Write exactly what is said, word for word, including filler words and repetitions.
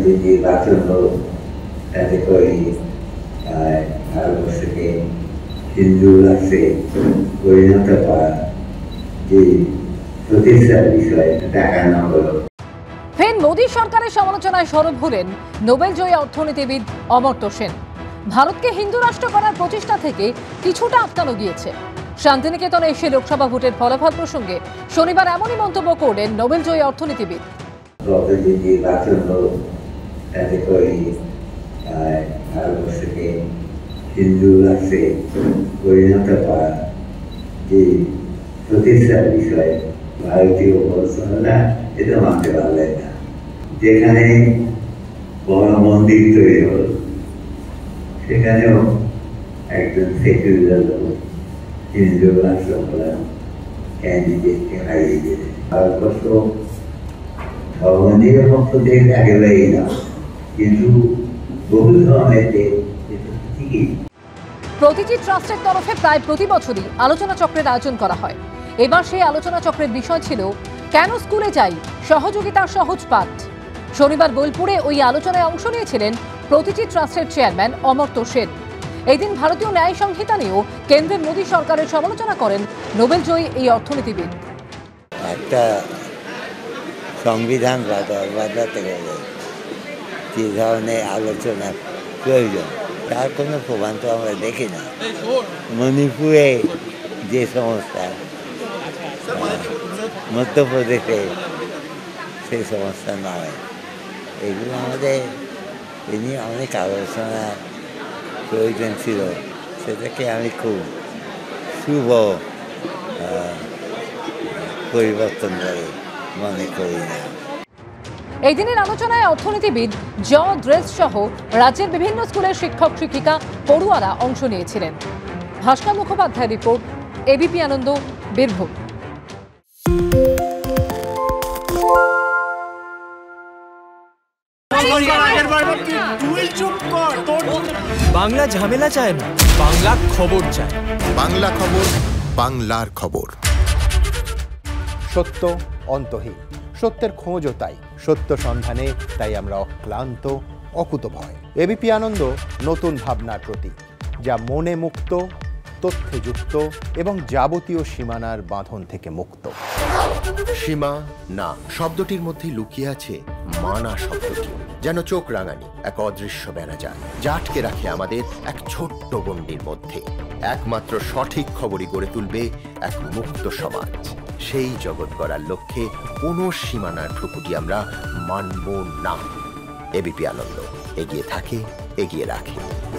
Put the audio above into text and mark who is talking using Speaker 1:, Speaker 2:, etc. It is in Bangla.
Speaker 1: নির্বাচন হোক তাতে করে ভারতবর্ষকে হিন্দু রাষ্ট্রে পরিণত করা যে প্রতিষ্ঠার বিষয় টাকা না হলো।
Speaker 2: ফের মোদী সরকারের সমালোচনায় সরব হলেন নোবেলজয়ী অর্থনীতিবিদ অমর্ত্য সেন। ভারতকে হিন্দু রাষ্ট্র করার প্রচেষ্টা থেকে কিছুটা আটকানো গিয়েছে। শান্তিনিকেতনে এসে লোকসভা ভোটের ফলাফল প্রসঙ্গে শনিবার এমনই মন্তব্য করলেন নোবেলজয়ী অর্থনীতিবিদ।
Speaker 1: নির্বাচন হোক তাতে করে ভারতবর্ষকে হিন্দু রাষ্ট্রে পরিণত করা যে প্রতিষ্ঠার বিষয় ভারতীয় মুসলমানরা এটা মানতে পারলেন না। যেখানে বড় মন্দির তৈরি হল সেখানেও একজন সেকুলার লোক হিন্দু রাষ্ট্র বলেন ক্যান্ডিডেটকে হারিয়ে দিলেন। ভারতবর্ষ ধর্মনিরপেক্ষ দেশ একেবারেই না, কিন্তু বহু ধরনের দেশ ঠিকই।
Speaker 2: প্রতিটি ট্রাস্টের তরফে প্রায় প্রতি বছরই আলোচনা চক্রের আয়োজন করা হয়। এবার সেই আলোচনা চক্রের বিষয় ছিল কেন স্কুলে যাই, সহযোগিতার সহজ পাঠ। শনিবার বোলপুরে ওই আলোচনায় অংশ নিয়েছিলেন প্রতিটি ট্রাস্টের চেয়ারম্যান অমর্ত্য সেন। এই দিন ভারতীয় ন্যায় সংহিতা নিয়েও কেন্দ্রের মোদী সরকারের সমালোচনা করেন নোবেলজয়ী এই অর্থনীতিবিদ।
Speaker 3: একটা সংবিধান বদলাতে গেলে যে ধরনের আলোচনার প্রয়োজন তার কোনো প্রমাণ তো আমরা দেখি না। মণিপুরে যে সমস্যা, মধ্যপ্রদেশে সেই সমস্যা নয়, এগুলো আমাদের এ নিয়ে অনেক আলোচনার প্রয়োজন ছিল। সেটাকে আমি খুব শুভ পরিবর্তন বলে মনে করি না।
Speaker 2: এই দিনের আলোচনায় অর্থনীতিবিদ জ ড্রেস সহ রাজ্যের বিভিন্ন স্কুলের শিক্ষক শিক্ষিকা পড়ুয়ারা অংশ নিয়েছিলেন। Bhaskar Mukhopadhyay report, ABP Ananda, Birbhum.
Speaker 4: বাংলা ঝামেলা চায় না, বাংলা খবর চায়।
Speaker 5: বাংলা খবর, বাংলার খবর।
Speaker 6: সত্য অন্তহীন, সত্যের খোঁজও তাই, সত্য সন্ধানে তাই আমরা অক্লান্ত, অকুতভয়। এবিপি আনন্দ নতুন ভাবনার প্রতীক, যা মনে মুক্ত, তথ্যে যুক্ত এবং যাবতীয় সীমানার বাঁধন থেকে মুক্ত।
Speaker 5: সীমা না শব্দটির মধ্যে লুকিয়ে আছে মানা শব্দটি, যেন চোখ রাঙানি এক অদৃশ্য ব্যানাজার, যা আটকে রাখে আমাদের এক ছোট্ট গণ্ডির মধ্যে। একমাত্র সঠিক খবরই গড়ে তুলবে এক মুক্ত সমাজ। সেই জগৎ গড়ার লক্ষ্যে কোনো সীমানার ঠুকুটি আমরা মানব না। এবিপি আনন্দ এগিয়ে থাকে, এগিয়ে রাখে।